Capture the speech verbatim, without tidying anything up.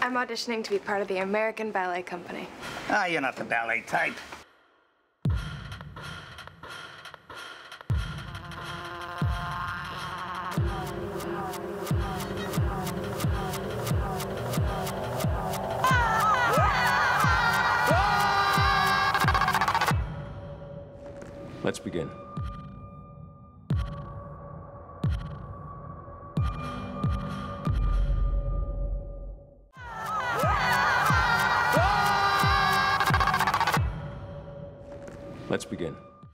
I'm auditioning to be part of the American Ballet Company. Ah, you're not the ballet type. Let's begin. Let's begin.